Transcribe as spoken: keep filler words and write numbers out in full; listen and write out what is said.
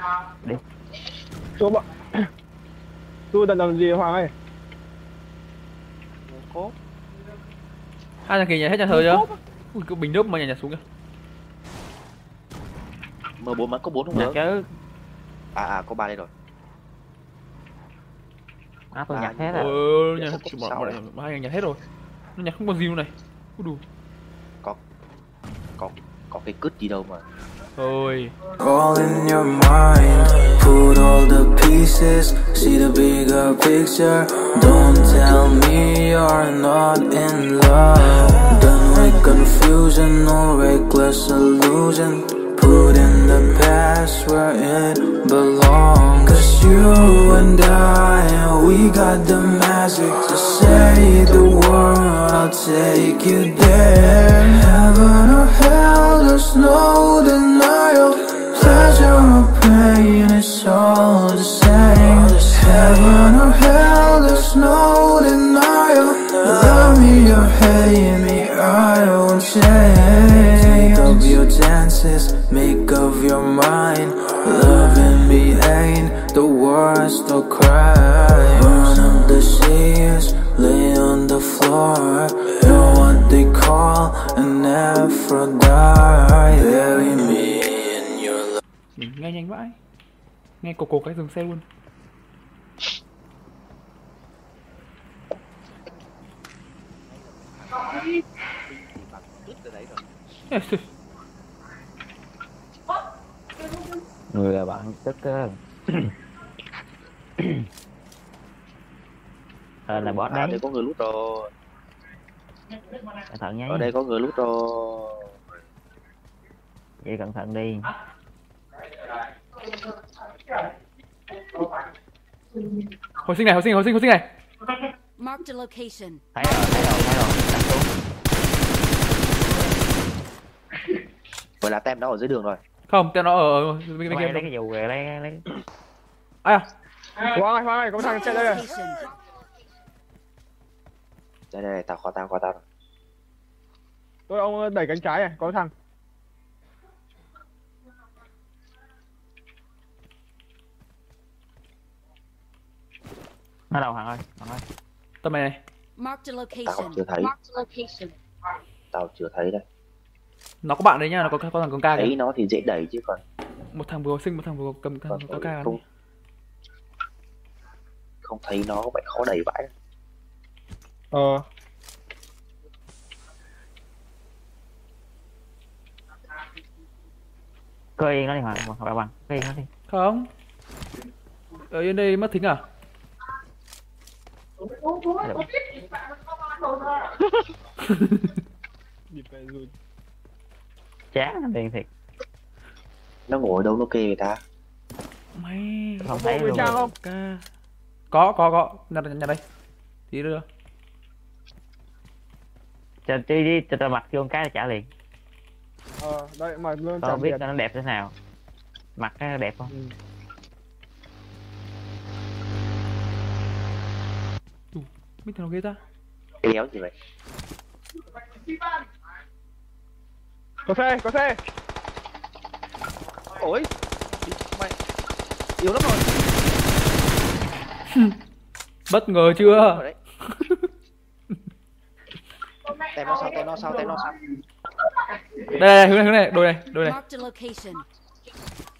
Đi. Tôi bọn tôi tận làm gì Hoàng ơi? Cốp. Hai thằng kia nhảy hết nhà thờ chưa? Ui, cái bình nước mà nhảy nhảy xuống kìa. M bốn mà có bốn không Nhặt nữa? chứ. À à có ba đây rồi. À, tôi À, nhặt hết rồi. Ôi, Dạ, nhảy không hết, chịu bọn, sao bọn, đấy. bọn hai thằng nhảy hết rồi. Nó nhảy không còn gì luôn này. Ui đù. Có có có cái cứt gì đâu mà. Thôi. All in your mind, put all the pieces, see the bigger picture. Don't tell me you're not in love. Done with confusion, no reckless illusion. Put in the past where it belongs. Cause you and I, we got the magic to say the word, I'll take you there. Heaven or hell, there's no denial. Pleasure or pain, it's all the same. Heaven or hell, there's no denial. Love me or hate me, I won't change. Take up your chances, make up your mind. Loving me ain't the worst of crimes. Burn up the sheets, lay on the floor. You're what they call an Aphrodite. Bury me in your love. Nghe nhanh vãi. Nghe cộc cộc cái dừng xe luôn. Người là bạn tức cơ. Ờ là boss À, đây đấy. có người lút rồi. Cẩn thận nhé. Ở đây có người lút rồi. Vậy cẩn thận đi. Hồi sinh này, hồi sinh, hồi sinh, hồi sinh này. Marked a location. Thấy rồi, thấy rồi, thấy rồi. Đặt xuống. Vậy là tem nó ở dưới đường rồi. Không, tên nó ở ở bên bên Lấy, kia. lấy cái dù về lấy lấy. Ai à? Hoàng ơi, Hoàng ơi, có thằng chạy đây rồi. Location. Đây đây, đây tao khó tao khó tao. Tôi ông đẩy cánh trái này, có thằng. Nó đâu Hoàng ơi, Hoàng ơi. Tầm này này. Marked a Tao location. chưa thấy. Marked a location. Tao chưa thấy đây. Nó có bạn đấy nhá, nó có có thằng cầm ca Thấy kìa. nó thì dễ đẩy chứ còn. Một thằng vừa hồi sinh, một thằng vừa cầm cầm còn cầm ca. không, không thấy nó vậy khó đẩy vãi. Ờ. Cứ yên nó đi Hoàng, Hoàng bằng. Cứ yên nó đi. Không. Ở yên đây mất thính à? Chán điên thiệt. Nó ngồi đâu nó kê người ta. Mày Không thấy luôn. Trang không? ca. Có có có, nhà nhà đây. Tí nữa. Cho đi đi cho tao mặc vô một cái là trả liền. Ờ, đây mà luôn Tao chẳng biết biết. nó đẹp thế nào. Mặc cái đẹp không? Ừ. Mấy thằng nào ghê ta? Cái đéo gì vậy? Có xe, có xe. Ôi mày yếu lắm rồi. Bất ngờ chưa? Tem nó sau, tem nó sau, tem nó sau. Đây, đây, hướng này, hướng này, đôi này, đôi này. Marked a location.